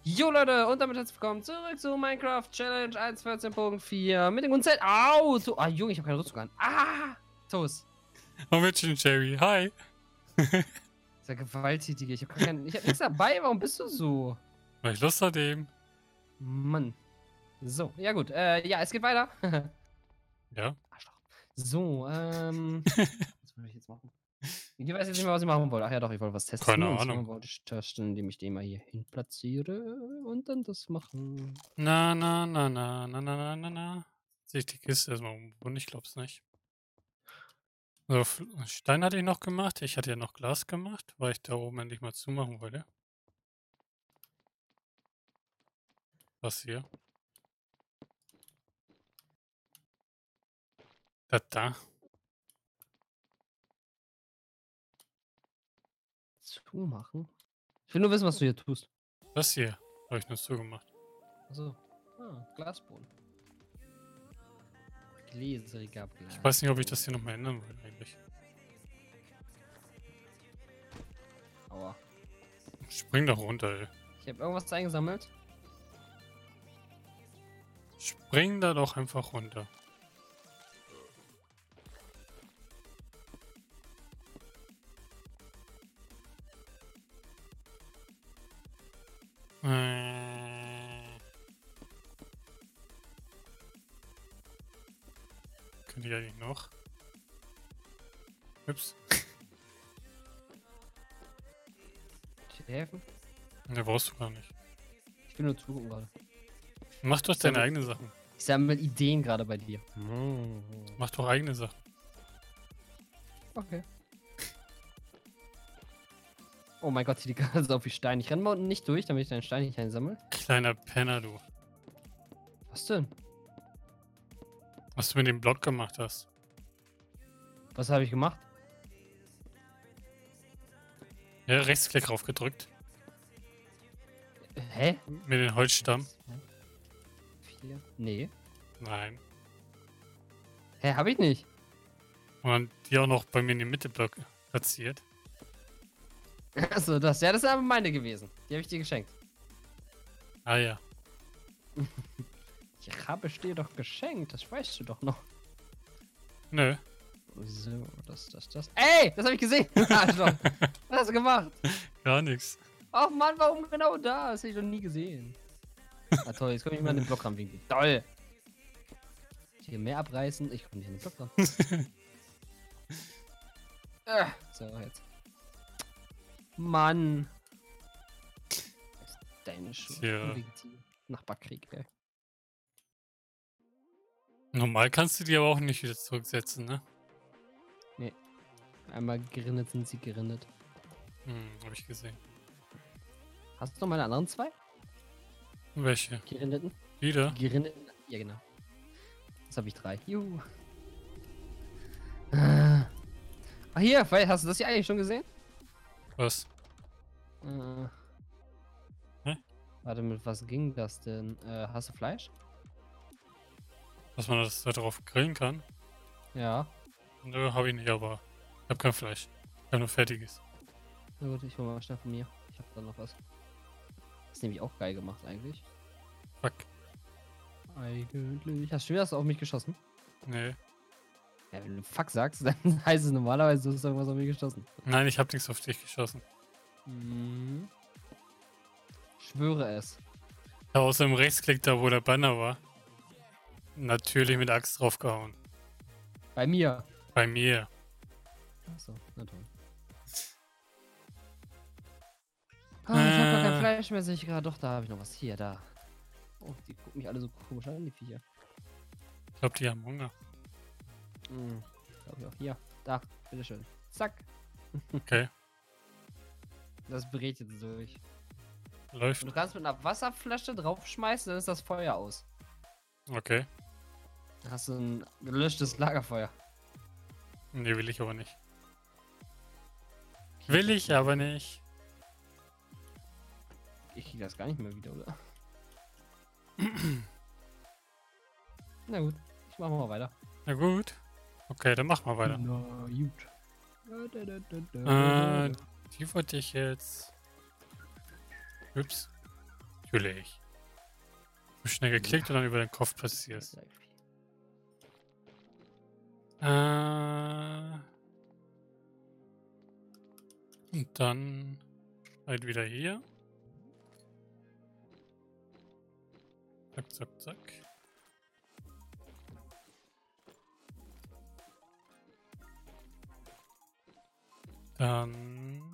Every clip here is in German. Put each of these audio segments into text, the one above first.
Jo Leute, und damit herzlich willkommen zurück zu Minecraft Challenge 1.14.4 mit dem guten Zelt. Au! Junge, ich habe keine Rüstung an. Toast. Oh, Mädchen, Jerry, hi. Dieser Gewalttätige. Ich habe nichts dabei. Warum bist du so? Weil ich Lust hatte eben. Mann. So, ja gut. Ja, es geht weiter. Ja. Arschloch. So, was will ich jetzt machen? Ich weiß jetzt nicht mehr, was ich machen wollte. Ach ja, doch, ich wollte was testen. Keine Und Ahnung. zwar wollte ich testen, indem ich den mal hier hin platziere und dann das machen. Na. Sehe ich die Kiste erstmal irgendwo? Ich glaub's nicht. So, Stein hatte ich noch gemacht. Ich hatte ja noch Glas gemacht, weil ich da oben endlich mal zumachen wollte. Was hier? Da. Zumachen? Ich will nur wissen, was du hier tust. Das hier habe ich nur zugemacht. Achso. Glasboden. Gläseriger Glas. Ich weiß nicht, ob ich das hier nochmal ändern will eigentlich. Aua. Spring doch runter, ey. Ich habe irgendwas eingesammelt. Spring da doch einfach runter. Könnte ich eigentlich noch? Ups. Dir helfen? Ne, brauchst du gar nicht. Ich will nur zugucken gerade. Mach doch deine eigenen Sachen. Ich sammle Ideen gerade bei dir. Mach doch eigene Sachen. Okay. Oh mein Gott, hier liegt ganz so viel Stein. Ich renne mal unten nicht durch, damit ich deinen Stein nicht einsammle. Kleiner Penner, du. Was denn? Was du mit dem Block gemacht hast. Was habe ich gemacht? Ja, Rechtsklick drauf gedrückt. Hä? Mit dem Holzstamm. 4? Nee. Nein. Hä, habe ich nicht. Und dann die auch noch bei mir in den Mitte-Block platziert. Achso, das. Ja, das ist aber meine gewesen. Die habe ich dir geschenkt. Ah ja. Ich habe es dir doch geschenkt. Das weißt du doch noch. Nö. So, das. Ey, das habe ich gesehen. Arschloch. Was hast du gemacht? Gar nichts. Ach Mann, warum genau da? Das hätte ich noch nie gesehen. Ah toll, jetzt komme ich mal an den Block ranwinkeln. Toll. Hier mehr abreißen. Ich komme nicht an den Block ran. So, jetzt. Mann. Das ist deine Schuld. Tja. Nachbarkrieg, ey. Normal kannst du die aber auch nicht wieder zurücksetzen, ne? Nee. Einmal gerindet sind sie gerindet. Hab ich gesehen. Hast du noch meine anderen zwei? Welche? Gerindeten? Wieder? Gerindeten? Ja, genau. Jetzt habe ich 3. Juhu. Ah, hier, hast du das hier eigentlich schon gesehen? Was? Hä? Warte, mit was ging das denn? Hast du Fleisch? Dass man das da drauf grillen kann? Ja. Nö, hab ich nicht, aber ich hab kein Fleisch. Ich hab nur fertiges. Na gut, ich hol mal schnell von mir. Ich hab da noch was. Das ist nämlich auch geil gemacht eigentlich. Fuck. Eigentlich. Hast du wieder auf mich geschossen? Nee. Ja, wenn du Fuck sagst, dann heißt es normalerweise, du hast irgendwas auf mich geschossen. Nein, ich hab nichts auf dich geschossen. Mhm. Schwöre es. Ich hab außer dem Rechtsklick da, wo der Banner war, natürlich mit der Axt draufgehauen. Bei mir. Bei mir. Achso, na toll. Ich hab gar kein Fleisch mehr, sehe ich gerade. Doch, da habe ich noch was. Hier, da. Oh, die gucken mich alle so komisch an, die Viecher. Ich glaub, die haben Hunger. Glaube ich auch. Hier, da, bitteschön. Zack. Okay. Das brät jetzt durch. Läuft. Und du kannst mit einer Wasserflasche draufschmeißen, dann ist das Feuer aus. Okay. Dann hast du ein gelöschtes Lagerfeuer. Nee, will ich aber nicht. Will ich aber nicht. Ich krieg das gar nicht mehr wieder, oder? Na gut, ich mach mal weiter. Na gut. Okay, dann mach mal weiter. Na gut. Die wollte ich jetzt. Ups. Natürlich. So schnell geklickt und dann über den Kopf passierst. Und dann halt wieder hier. Zack, zack, zack. Dann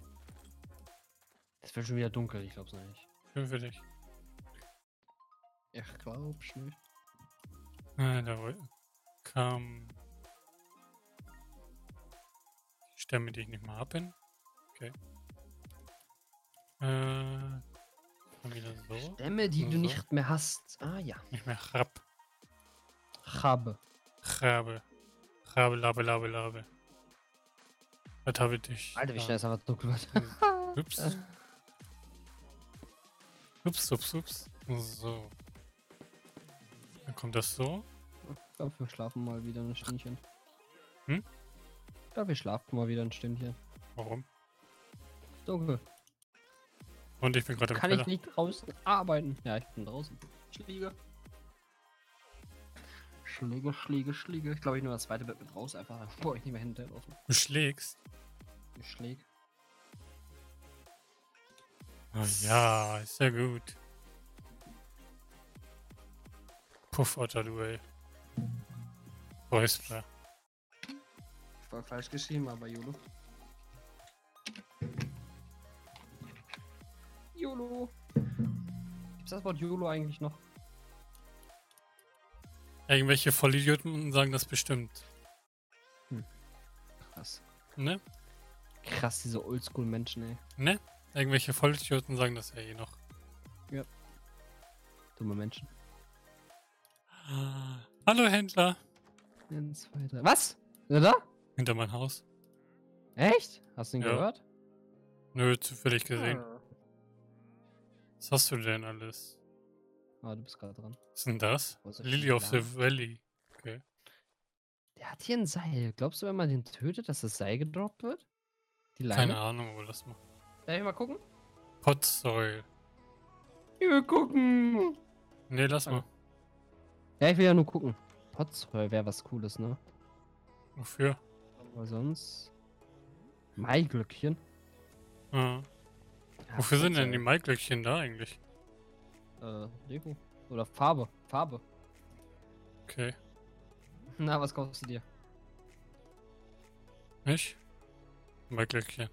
Es wird schon wieder dunkel, ich glaub's noch nicht. schön für dich. Ich glaub's nicht. Da kam die Stämme, die ich nicht mehr habe. Okay. Dann wieder so. Stämme, die du So. nicht mehr hast. Ah ja. Nicht mehr Rab. Habe. Rabe. Rabe, Labe, Labe, Labe. Was habe ich? Alter, wie schnell es einfach dunkel wird. Ups. Ups, ups, ups. So. Dann kommt das so. Ich glaube, wir schlafen mal wieder ein Stündchen. Hm? Ich glaube, wir schlafen mal wieder ein Stündchen. Warum? Dunkel. Und ich bin gerade im Kann Keller. ich nicht draußen arbeiten? Ja, ich bin draußen. Schläge. Schläge, Schläge, Schläge. Ich glaube, ich nehme das zweite Bett mit raus, einfach. Boah, ich nicht mehr hinterlaufen. Du schlägst? Schläge. Oh ja, ist ja gut. Puff, Otter, du ey. Räuspler. War falsch geschrieben, aber YOLO. YOLO. Gibt's das Wort YOLO eigentlich noch? Irgendwelche Vollidioten sagen das bestimmt. Krass. Ne? Krass, diese Oldschool-Menschen, ey. Ne? Irgendwelche Vollidioten sagen das ja eh noch. Dumme Menschen. Hallo Händler. 1, 2, 3. Was? Ist er da? Hinter mein Haus. Echt? Hast du ihn Ja. gehört? Nö, zufällig gesehen. Ah. Was hast du denn alles? Ah, du bist gerade dran. Was ist denn das? Wo ist er Lily schon of da? the Valley. Okay. Der hat hier ein Seil. Glaubst du, wenn man den tötet, dass das Seil gedroppt wird? Die Leine? Keine Ahnung, aber lass mal. Darf ich mal gucken? Potsoil. Ich will gucken. Ne, lass mal. Ja, ich will ja nur gucken. Potzheuer wäre was Cooles, ne? Wofür? Aber sonst... Maiglöckchen. Ah. Ja, Wofür sind denn die Potzheuer. Maiglöckchen da eigentlich? Deko. Oder Farbe. Farbe. Okay. Na, was kaufst du dir? Nicht? Maiglöckchen.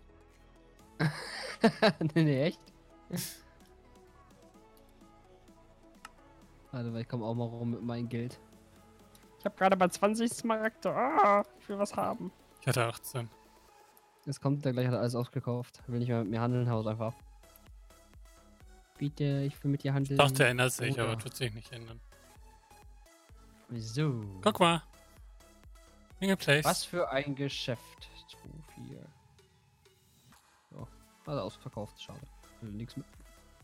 Nee, echt? Warte, weil ich komme auch mal rum mit meinem Geld. Ich habe gerade mal 20 Smaragde. Ah, ich will was haben. Ich hatte 18. Jetzt kommt der gleich, hat er alles ausgekauft. Will nicht mehr mit mir handeln, haus einfach. Bitte, ich will mit dir handeln. Ich dachte, er ändert sich, Bruder. aber tut sich nicht ändern. Wieso? Guck mal. Single Place. Was für ein Geschäft. 2, 4. So, also ausverkauft, schade. Will nichts mit.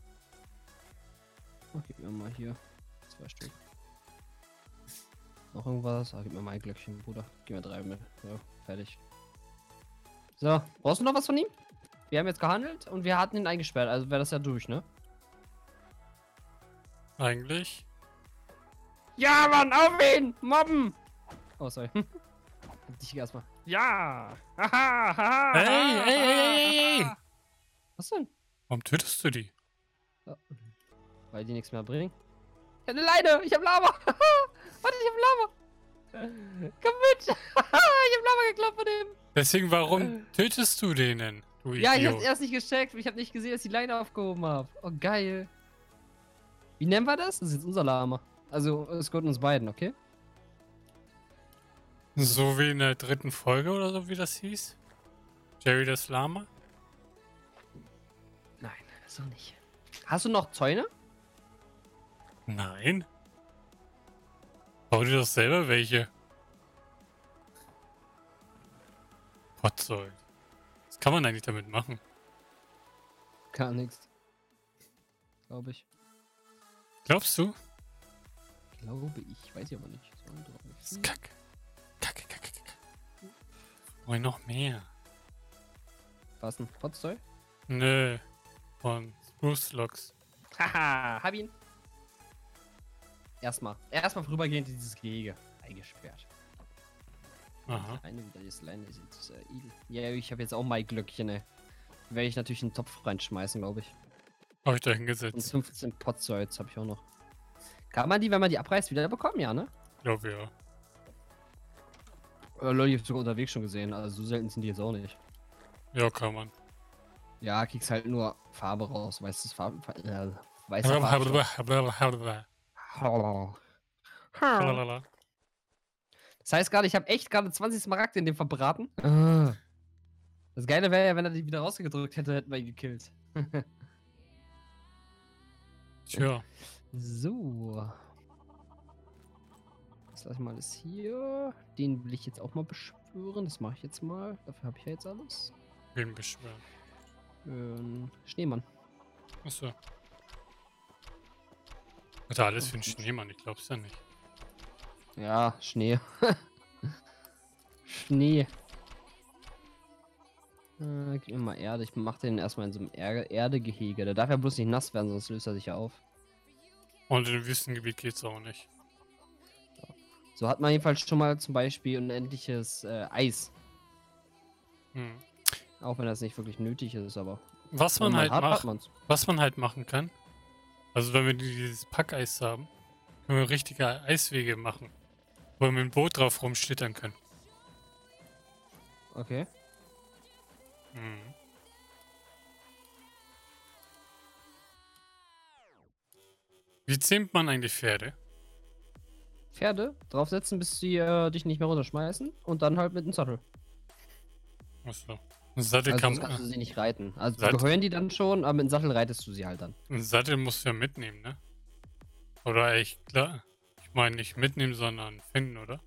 Oh, gib mir mal hier 2 Stück. Noch irgendwas? Ah, gib mir mal ein Glöckchen, Bruder. Gib mir 3 mit. So, fertig. So, brauchst du noch was von ihm? Wir haben jetzt gehandelt und wir hatten ihn eingesperrt, also wäre das ja durch, ne? Eigentlich. Ja, Mann, auf ihn! Mobben! Oh, sorry. Hab dich erstmal. Ja! Haha! Haha! Hey, hey, hey, hey, hey! Was denn? Warum tötest du die? Weil die nichts mehr bringen. Ich hab eine Leine! Ich hab Lava! Warte, ich hab Lava! Komm mit! Ich hab Lava geklappt von dem! Deswegen, warum tötest du denen? Du Ja, ich hab's Idiot. erst nicht gecheckt. Ich hab nicht gesehen, dass ich die Leine aufgehoben hab. Oh, geil. Wie nennen wir das? Das ist jetzt unser Lama. Also, es gehört uns beiden, okay? So wie in der 3. Folge oder so, wie das hieß? Jerry das Lama? Nein, so nicht. Hast du noch Zäune? Nein. Bau dir doch selber welche. Potzoll. Was kann man eigentlich damit machen? Gar nichts. Glaube ich. Glaubst du? Glaube ich. Weiß ich aber nicht. 2, 3, Das ist 4. Kacke. Kacke, Kacke, Kacke. Wollen noch mehr? Was denn? Potzzeug? Nö. Von Spruce Locks. Haha, hab ihn. Erstmal vorübergehend in dieses Gehege eingesperrt. Aha. Eine wieder ist Leine, ist jetzt idel. Ja, ich habe jetzt auch mein Glöckchen, ey. Werde ich natürlich in den Topf reinschmeißen, glaube ich. Habe ich da Und hingesetzt. 15 Potzoids habe ich auch noch. Kann man die, wenn man die abreißt, wieder bekommen? Ja, ne? Glaube ja. Leute, ich hab sogar unterwegs schon gesehen. Also so selten sind die jetzt auch nicht. Ja, kann man. Ja, kriegst halt nur Farbe raus. Weißes Farben. Weißer Blablabla. Farbstoff. Blablabla. Das heißt gerade, ich habe echt gerade 20 Smaragde in dem verbraten. Das Geile wäre ja, wenn er die wieder rausgedrückt hätte, hätten wir ihn gekillt. Tja. So. Das lasse ich mal alles hier. Den will ich jetzt auch mal beschwören. Das mache ich jetzt mal. Dafür habe ich ja jetzt alles. Wen beschweren? Schneemann. Achso. Hat er alles für einen Schneemann? Ich glaub's ja nicht. Ja, Schnee. Schnee. Gib mir mal Erde. Ich mache den erstmal in so einem Erdegehege. Der darf ja bloß nicht nass werden, sonst löst er sich ja auf. Und im Wüstengebiet geht's auch nicht. So hat man jedenfalls schon mal zum Beispiel unendliches Eis. Hm. Auch wenn das nicht wirklich nötig ist, aber. Was wenn man halt hat, hat macht, man's. was man halt machen kann, also wenn wir dieses Packeis haben, können wir richtige Eiswege machen, wo wir mit dem Boot drauf rumschlittern können. Okay. Hm. Wie zähmt man eigentlich Pferde? Pferde draufsetzen, bis sie dich nicht mehr runterschmeißen und dann halt mit dem Sattel. Achso. Ein Sattel Also kann sonst kannst du man. sie nicht reiten. Also Sattel- gehören die dann schon, aber mit dem Sattel reitest du sie halt dann. Ein Sattel musst du ja mitnehmen, ne? Oder echt klar. Ich meine nicht mitnehmen, sondern finden, oder?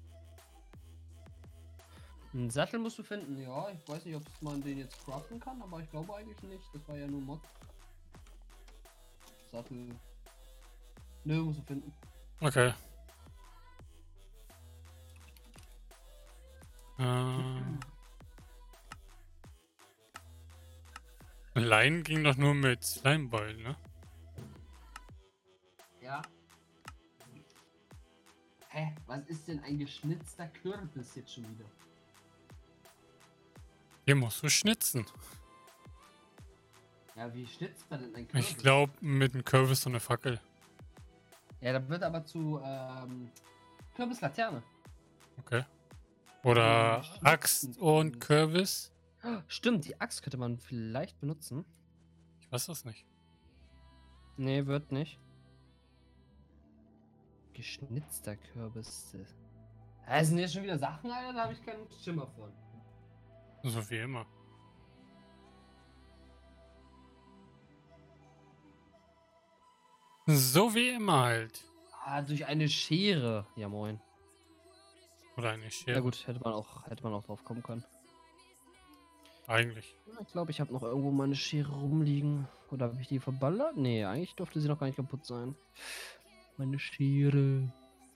Einen Sattel musst du finden, ja. Ich weiß nicht, ob man den jetzt craften kann, aber ich glaube eigentlich nicht. Das war ja nur Mod. Sattel. Nö, musst du finden. Okay. Äh, Leinen ging doch nur mit Slimeball, ne? Ja. Hä? Was ist denn ein geschnitzter Kürbis jetzt schon wieder? Hier musst du schnitzen. Ja, wie schnitzt man denn ein Kürbis? Ich glaube, mit einem Kürbis so eine Fackel. Ja, da wird aber zu Kürbislaterne. Okay. Oder schnitzen Axt und kannst. Kürbis. Stimmt, die Axt könnte man vielleicht benutzen. Ich weiß das nicht. Nee, wird nicht. Geschnitzter Kürbis. Das sind jetzt schon wieder Sachen, Alter, da habe ich keinen Schimmer von. So wie immer. So wie immer halt. Ah, durch eine Schere. Ja, moin. Oder eine Ja Schere. gut, hätte man auch drauf kommen können. Eigentlich. Ich glaube, ich habe noch irgendwo meine Schere rumliegen. Oder habe ich die verballert? Nee, eigentlich durfte sie noch gar nicht kaputt sein. Meine Schere.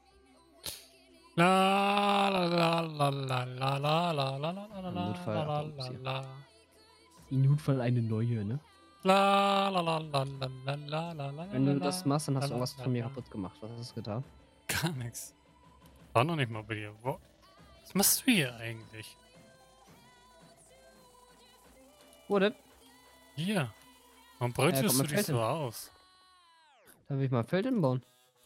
La la la la la la la la la la la Im la Notfall, la aber la ups, hier. la. Im Notfall eine neue, ne? La la la la la la la la la. Wenn du das machst, dann hast du la, irgendwas la, von mir la. kaputt gemacht. Was hast du getan? Gar nichts. War noch nicht mal bei dir. Was machst du hier eigentlich? Wo denn? Hier. Warum kommt beutest du mein dich Feld so hin. aus? Da will ich mal ein Feld hinbauen.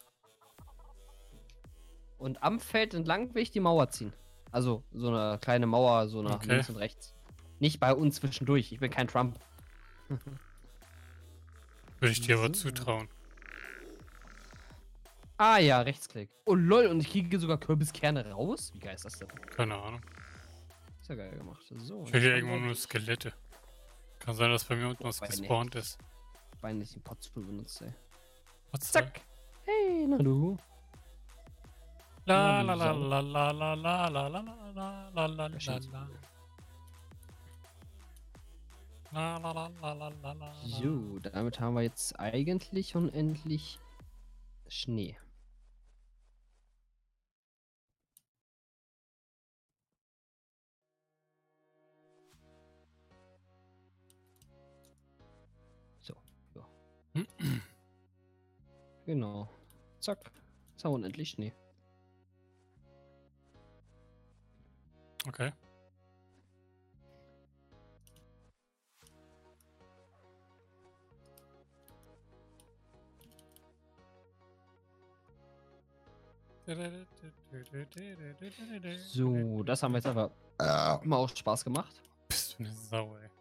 Und am Feld entlang will ich die Mauer ziehen. Also so eine kleine Mauer, so nach Okay. links und rechts. Nicht bei uns zwischendurch. Ich bin kein Trump. Würde ich dir aber So. zutrauen. Ah ja, Rechtsklick. Oh lol, und ich kriege sogar Kürbiskerne raus? Wie geil ist das denn? Keine Ahnung. Ist ja geil gemacht. So. Ich höre hier irgendwo nur Skelette. Kann sein, dass bei mir unten was Wobei, nee. gespawnt ist. Bein nicht den Potstool benutzt, ey. Was Zack. Hey, na du. La Ja, la du la Sau. la la la la la la la la la la schön. la. La la la la la la la. So, damit haben wir jetzt eigentlich unendlich Schnee. So, ja. Genau. Zack. Jetzt haben wir unendlich Schnee. Okay. So, das haben wir jetzt aber immer auch Spaß gemacht. Bist du eine Sau, ey.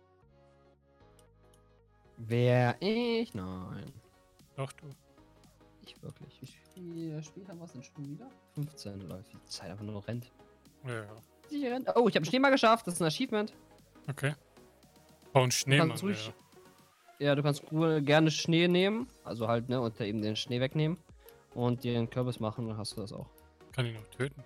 Wer ich? Nein. Doch, du. Nicht wirklich. Wie spät haben wir es denn schon wieder? 15 läuft. Die Zeit einfach nur noch rennt. Ja. Sie rennt. Oh, ich habe einen Schneemann geschafft. Das ist ein Achievement. Okay. Bau einen Schneemann, kannst ruhig- ja. Ja, du kannst gerne Schnee nehmen. Also halt, ne, und eben den Schnee wegnehmen. Und dir einen Kürbis machen, dann hast du das auch. Kann ich noch töten?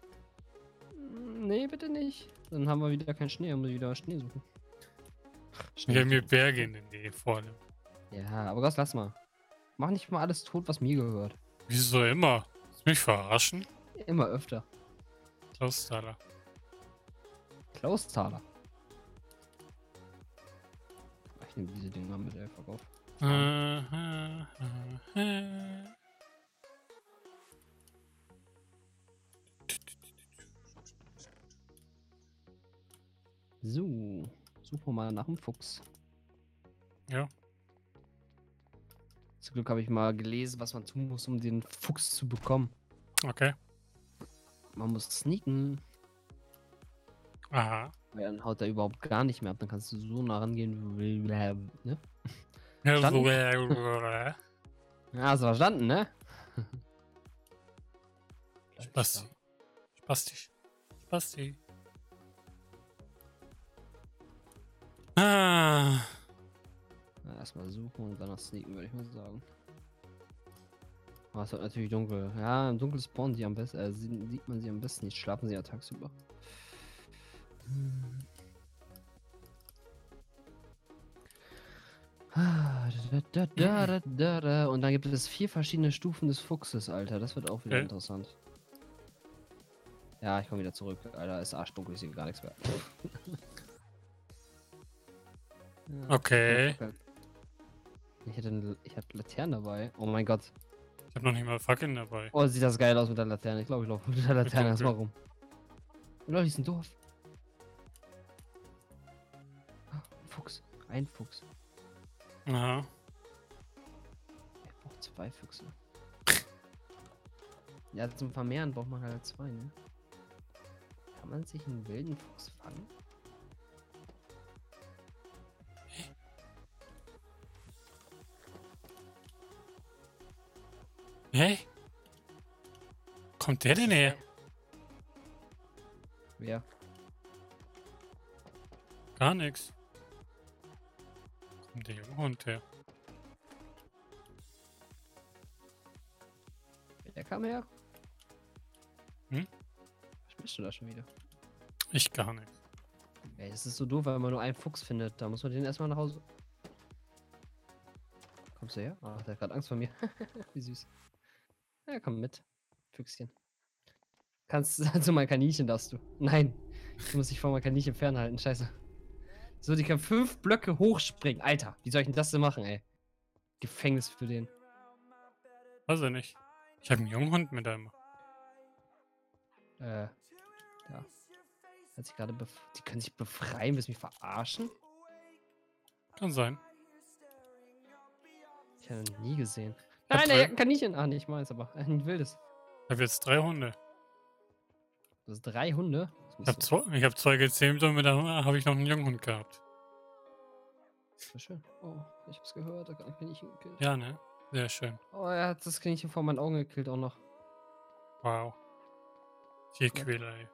Nee, bitte nicht. Dann haben wir wieder keinen Schnee, dann muss ich wieder Schnee suchen. Ich habe mir Berge in der Nähe vorne. Ja, aber Gott, lass mal. Mach nicht mal alles tot, was mir gehört. Wieso immer? Willst du mich verarschen? Immer öfter. Klausthaler. Klausthaler. Ich nehme diese Dinger mit, ey, fuck auf. So, suchen wir mal nach dem Fuchs. Ja. Zum Glück habe ich mal gelesen, was man tun muss, um den Fuchs zu bekommen. Okay. Man muss sneaken. Aha. Weil dann haut er überhaupt gar nicht mehr ab. Dann kannst du so nah rangehen, wie du willst, ne? Ja, Verstanden? Ja, hast du verstanden, ne? Spasti. Spastisch. Spasti. Ah. Ja, erstmal suchen und danach sneaken, würde ich mal sagen. Aber es wird natürlich dunkel. Ja, im Dunkeln spawnen die am besten. Sieht man sie am besten nicht. Schlafen sie ja tagsüber. Und dann gibt es 4 verschiedene Stufen des Fuchses, Alter. Das wird auch wieder Okay. interessant. Ja, ich komme wieder zurück. Alter, ist arschdunkel, ich sehe gar nichts mehr. Ja, Okay. Ich hatte Laternen dabei. Oh mein Gott. Ich habe noch nicht mal Fackeln dabei. Oh, sieht das geil aus mit der Laterne. Ich glaube, ich laufe mit der Laterne Dunkel. erstmal rum. Leute, ist ein Dorf. Ah, ein Fuchs. Ein Fuchs. Aha. Ich brauche 2 Füchse. Ja, zum Vermehren braucht man halt 2, ne? Kann man sich einen wilden Fuchs fangen? Hä? Kommt der denn her? Wer? Gar nichts. Kommt der junge Hund her? Wer kam her? Hm? Was bist du da schon wieder? Ich gar nicht. Ey, es ist so doof, weil man nur einen Fuchs findet. Da muss man den erstmal nach Hause. Kommst du her? Ach, der hat gerade Angst vor mir. Wie süß. Ja, komm mit. Füchschen. Kannst zu mein Kaninchen, darfst du. Nein. Du musst dich von meinem Kaninchen fernhalten. Scheiße. So, die kann 5 Blöcke hochspringen. Alter, wie soll ich denn das denn machen, ey? Gefängnis für den. Weiß er nicht. Ich habe einen jungen Hund mit einem. Ja. Hat sich gerade die können sich befreien, willst du mich verarschen? Kann sein. Ich habe ihn nie gesehen. hab Nein, drei- der jagt ein Kaninchen. Ah, nicht meins, aber ein wildes. Ich habe jetzt 3 Hunde. Das sind 3 Hunde. Ich habe zwei gezähmt und mit der habe ich noch einen jungen Hund gehabt. Sehr schön. Oh, ich hab's gehört, da hat ein Kaninchen gekillt. Ja, ne? Sehr schön. Oh, er hat das Kaninchen vor meinen Augen gekillt auch noch. Wow. Tierquälerei.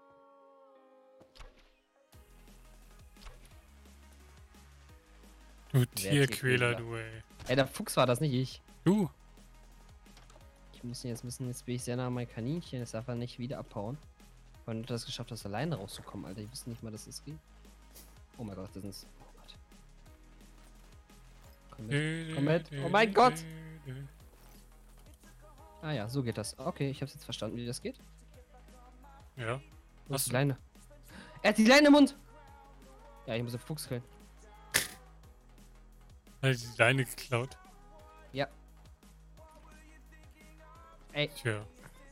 Du Tierquäler, du, ey. Ey, der Fuchs war das, nicht ich. Du? Ich muss ihn jetzt wissen, jetzt bin ich sehr nah an mein Kaninchen. Jetzt darf er nicht wieder abhauen. Weil du das geschafft hast, alleine rauszukommen, Alter. Ich wusste nicht mal, dass das ging. Oh mein Gott, das ist. Oh Gott. Komm mit. Komm mit. Oh mein Gott! Ah ja, so geht das. Okay, ich hab's jetzt verstanden, wie das geht. Ja. Wo ist Was? die Leine? Er hat die Leine im Mund! Ja, ich muss den Fuchs killen. Hat die Leine geklaut. Ja. Ey, Tja.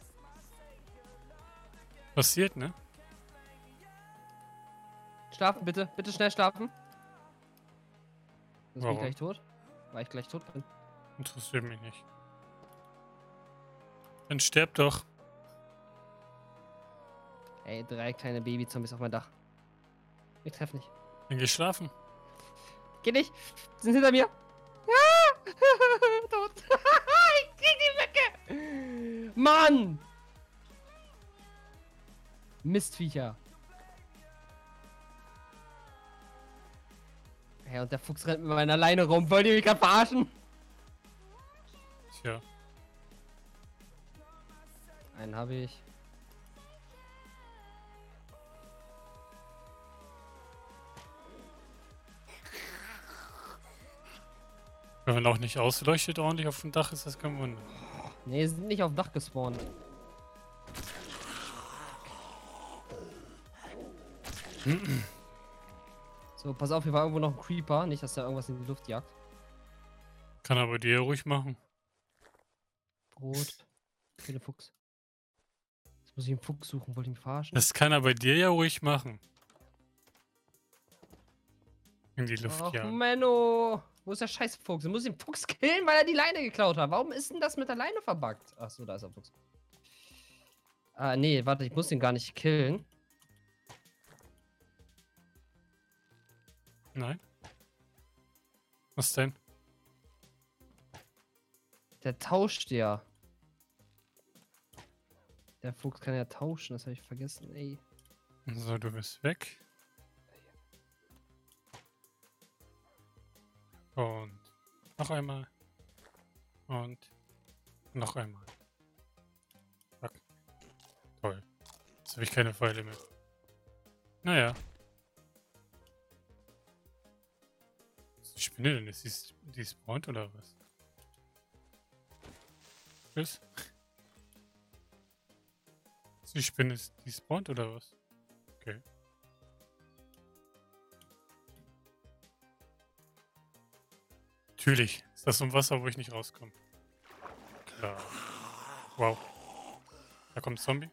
Passiert, ne? schlafen bitte. Bitte schnell schlafen. Sonst bin ich Warum? gleich tot. Weil ich gleich tot bin. Interessiert mich nicht. Dann sterb doch. Ey, 3 kleine Babyzombies auf mein Dach. Ich treffe nicht. Dann geh schlafen. Geh nicht. Die sind hinter mir. Ah! Tot. Ich krieg die Mücke. Mann. Mistviecher. Ja, und der Fuchs rennt mit meiner Leine rum. Wollt ihr mich gerade verarschen? Tja. Einen habe ich. Wenn man auch nicht ausleuchtet ordentlich auf dem Dach, ist das kein Wunder. Nee, sie sind nicht auf dem Dach gespawnt. So, pass auf, hier war irgendwo noch ein Creeper. Nicht, dass da irgendwas in die Luft jagt. Kann aber dir ruhig machen. Brot. Für den Fuchs. Jetzt muss ich einen Fuchs suchen. Wollte ich mich verarschen? Das kann er bei dir ja ruhig machen. In die Luft Ach, jagen. Menno. Wo ist der scheiß Fuchs? Ich muss den Fuchs killen, weil er die Leine geklaut hat. Warum ist denn das mit der Leine verbuggt? Achso, da ist der Fuchs. Ah, nee, warte, ich muss den gar nicht killen. Nein? Was denn? Der tauscht ja. Der Fuchs kann ja tauschen, das habe ich vergessen, ey. So, du bist weg. Und noch einmal. Und noch einmal. Zack. Toll. Jetzt habe ich keine Pfeile mehr. Naja. Was ist die Spinne denn? Ist die spawnt oder was? Tschüss. Ist die Spinne, die spawnt oder was? Okay. Natürlich. Ist das so ein Wasser, wo ich nicht rauskomme? Klar. Wow. Da kommt ein Zombie.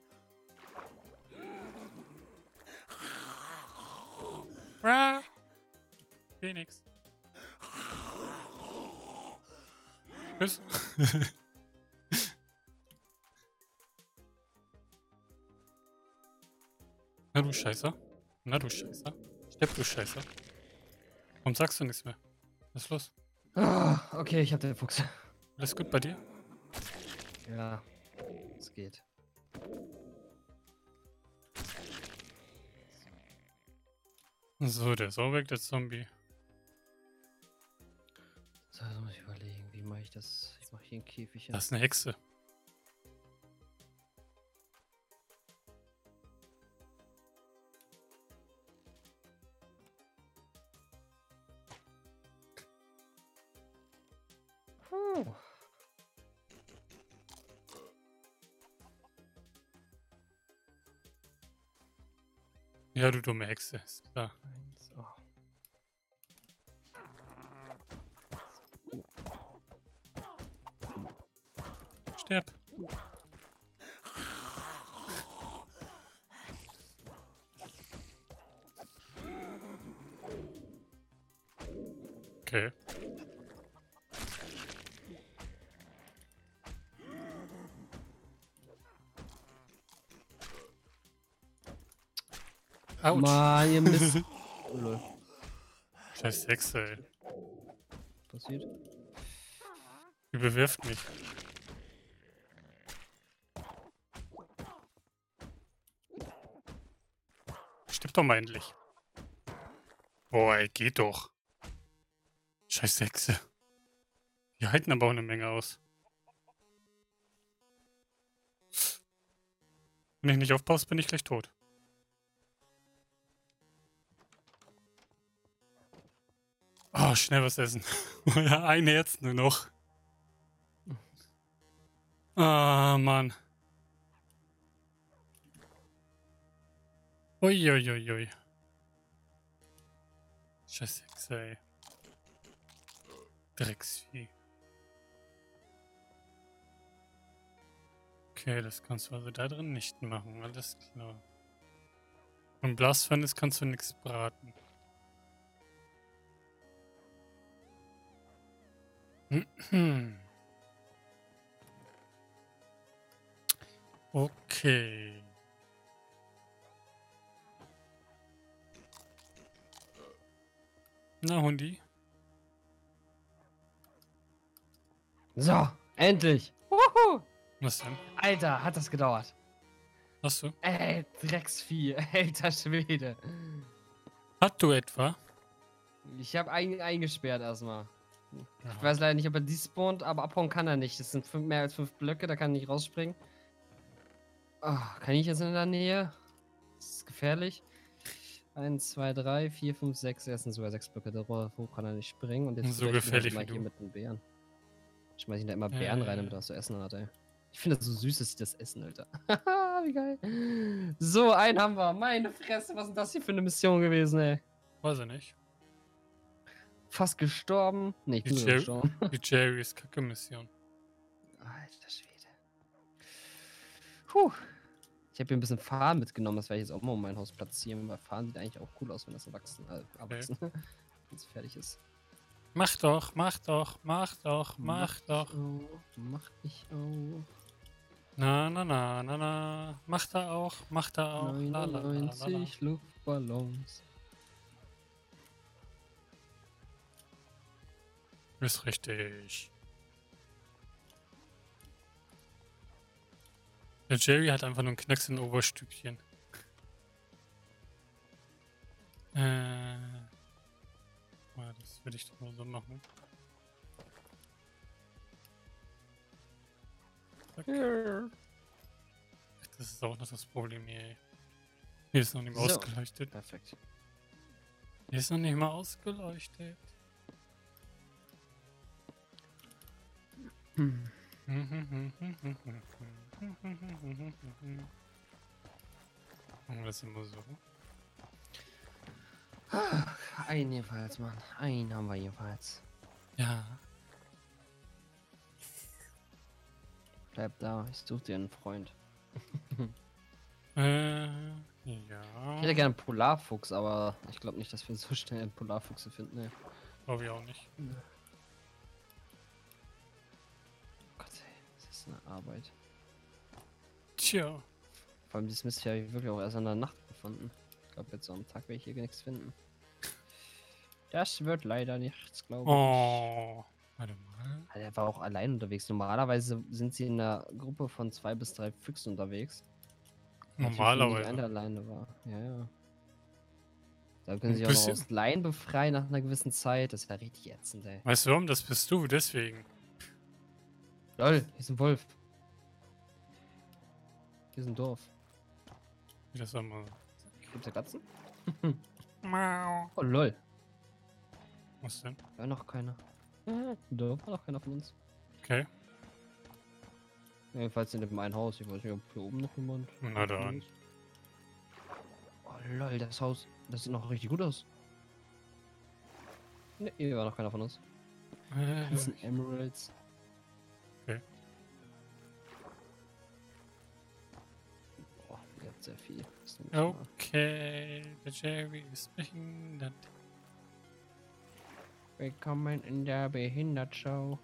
Ah! Phoenix. Tschüss. Na du Scheißer. Na du Scheißer. Stirb du Scheißer. Warum sagst du nichts mehr? Was ist los? Ah, okay, ich hab den Fuchs. Alles gut bei dir? Ja, es geht. So, der ist auch weg, der Zombie. So, jetzt muss ich überlegen, wie mache ich das? Ich mache hier einen Käfig hin. Das ist eine Hexe. Puh. Ja, du dumme Hexe. Ist klar. Eins, oh. Sterb. Okay. Autsch. Mann, ihr Mist. Oh, lol. Scheiß Hexe, ey. Passiert. Die bewirft mich. Stirb doch mal endlich. Boah, ey, geht doch. Scheiß Hexe. Die halten aber auch eine Menge aus. Wenn ich nicht aufpasse, bin ich gleich tot. Oh, schnell was essen. Ja, ein Herz nur noch. Ah, Mann. Uiuiui. Scheiß Hexe, ey. Drecksvieh. Okay, das kannst du also da drin nicht machen, alles klar. Und Blast Furnace kannst du nichts braten. Okay. Na, Hundi? So, endlich. Wuhu. Was denn? Alter, hat das gedauert. Hast du? Ey, Drecksvieh. Alter Schwede. Hast du etwa? Ich habe eingesperrt erstmal. Ich Ja. weiß leider nicht, ob er despawnt, aber abhauen kann er nicht. Das sind mehr als 5 Blöcke, da kann er nicht rausspringen. Oh, kann ich jetzt in der Nähe? Das ist gefährlich. 1, 2, 3, 4, 5, 6. Er sind sogar 6 Blöcke. Darauf kann er nicht springen. Und jetzt So probiere ich ihn gefährlich mal wie hier du. mit den Bären. Schmeiß ihn da immer Bären rein, damit er was zu essen hat, ey. Ich finde das so süß, dass sie das essen, Alter. Wie geil. So, einen haben wir. Meine Fresse, was ist das hier für eine Mission gewesen, ey? Weiß ich nicht. Fast gestorben. Ne, ich bin sogar gestorben. Die Jerry's Kacke-Mission. Alter Schwede. Puh. Ich habe hier ein bisschen Farn mitgenommen, das werde ich jetzt auch mal um mein Haus platzieren, weil Farn sieht eigentlich auch cool aus, wenn das erwachsen wenn es fertig ist. Mach doch, mach doch, mach doch, mach doch. Mach ich auch. Na, na, na, na, na. Mach da auch, mach da auch. La, la, la, la, la. 99 Luftballons. Ist richtig. Der Jerry hat einfach nur einen Knacks in Oberstückchen. Das will ich doch mal so machen. Zack. Das ist auch noch das Problem hier, ey. Hier ist noch nicht mal So. ausgeleuchtet. Perfekt. Hier ist noch nicht mal ausgeleuchtet. Hm. Machen wir das immer so. Einen jedenfalls, Mann. Einen haben wir jedenfalls. Ja. Bleib da, ich suche dir einen Freund. Ja. Ich hätte gerne einen Polarfuchs, aber ich glaube nicht, dass wir so schnell einen Polarfuchse finden. Ey. Glaube ich auch nicht. Gott, ey, das ist eine Arbeit. Tja. Vor allem dieses Mist hier habe ich wirklich auch erst in der Nacht gefunden. Ich glaube, jetzt so am Tag werde ich hier nichts finden. Das wird leider nichts, glaube ich. Oh. Warte mal. Der war auch allein unterwegs. Normalerweise sind sie in einer Gruppe von 2 bis 3 Füchsen unterwegs. Normalerweise. Einer alleine war. Ja, ja. Da können Ein sie auch noch bisschen- aus Laien befreien nach einer gewissen Zeit. Das wäre richtig ätzend, ey. Weißt du warum? Das bist du, deswegen. Lol, hier ist ein Wolf. Hier ist ein Dorf. Wie das einmal. Gibt's da Katzen? Mau. Oh, lol. Was denn? War noch keiner. Da war noch keiner von uns. Okay. Jedenfalls in dem einen Haus. Ich weiß nicht, ob hier oben noch jemand. Na dann. Oh, lol, das Haus. Das sieht noch richtig gut aus. Ne, hier war noch keiner von uns. Das sind Emeralds. Okay. Boah, ihr habt sehr viel. Das nehme ich mal. Okay. Der Jerry ist behindert. Willkommen in der Behindertshow.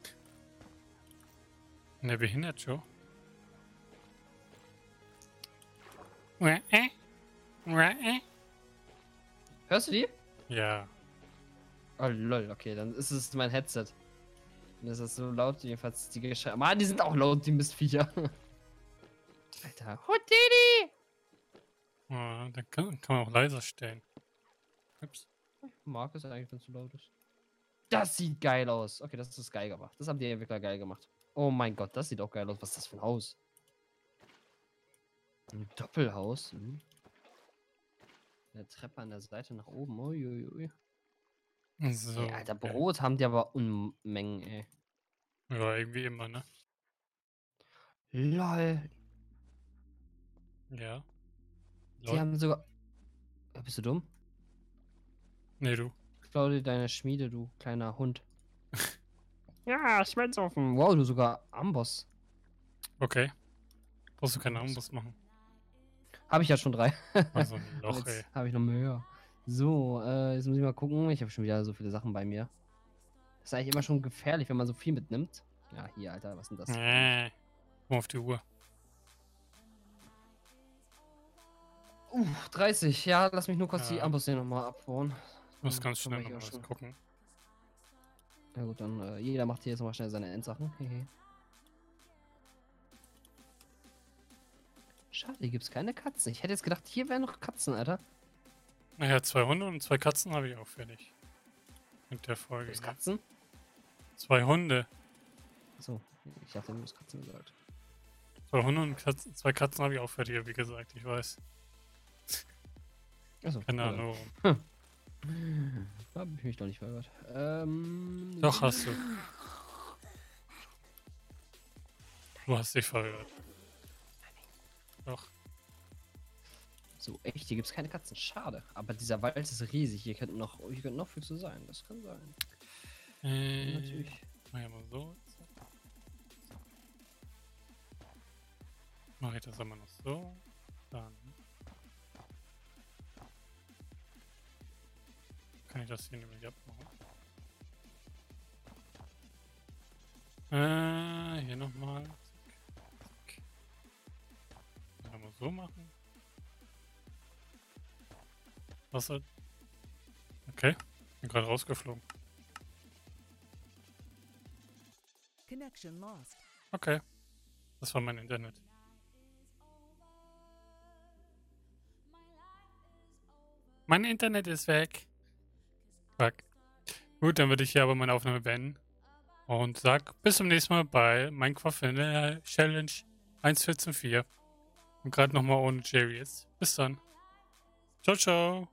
In der Behindertshow? Hörst du die? Ja. Oh lol, okay, dann ist es mein Headset. Dann ist das so laut, jedenfalls die Geschrei. Mann, die sind auch laut, die Mistviecher. Alter. Houdini! Oh, dann kann man auch leiser stellen. Ups. Mag es eigentlich, wenn es zu laut ist. Das sieht geil aus. Okay, das ist geil gemacht. Das haben die Entwickler geil gemacht. Oh mein Gott, das sieht auch geil aus. Was ist das für ein Haus? Ein Doppelhaus. Hm. Eine Treppe an der Seite nach oben. Uiuiui. So. Ey, Alter, okay. Brot haben die aber Unmengen, ey. Ja, irgendwie immer, ne? LOL. Ja. Die Lol. haben sogar. Bist du dumm? Nee, du. Klau dir deine Schmiede, du kleiner Hund. Ja, Schmelzofen. Wow, du sogar Amboss. Okay. Brauchst du keinen Amboss machen. Habe ich ja schon 3. Also ein Loch, ey. Jetzt habe ich noch mehr. So, jetzt muss ich mal gucken. Ich habe schon wieder so viele Sachen bei mir. Das ist eigentlich immer schon gefährlich, wenn man so viel mitnimmt. Ja, hier, Alter, was ist denn das? Guck mal auf die Uhr. 30. Ja, lass mich nur kurz die Ja. Amboss hier nochmal abbauen. Ich muss Dann ganz können wir schnell hier noch auch was schon- gucken. Ja gut, dann jeder macht hier jetzt nochmal schnell seine Endsachen. Hehe. Schade, hier gibt es keine Katzen. Ich hätte jetzt gedacht, hier wären noch Katzen, Alter. Naja, 2 Hunde und 2 Katzen habe ich auch fertig. Mit der Folge. Gibt's Hier. Katzen? 2 Hunde. Achso, ich dachte, du hast Katzen gesagt. 2 Hunde und 2 Katzen habe ich auch fertig, wie gesagt, ich weiß. Achso. Keine Ahnung. Da hab ich mich doch nicht verhört. Doch, hast du. Du hast dich verhört. Doch. So, echt, hier gibt es keine Katzen. Schade. Aber dieser Wald ist riesig. Hier könnten noch Füchse sein. Das kann sein. Natürlich. Mach ich mal so. Mache ich das immer noch so. Dann kann ich das hier nämlich abmachen. Hier nochmal. Dann mal so machen. Was hat. Okay, bin gerade rausgeflogen. Connection lost. Okay, das war mein Internet. Mein Internet ist weg. Fuck. Gut, dann würde ich hier aber meine Aufnahme beenden. Und sag bis zum nächsten Mal bei Minecraft Vanilla Challenge 1.14.4. Und gerade nochmal ohne Jerry jetzt. Bis dann. Ciao, ciao.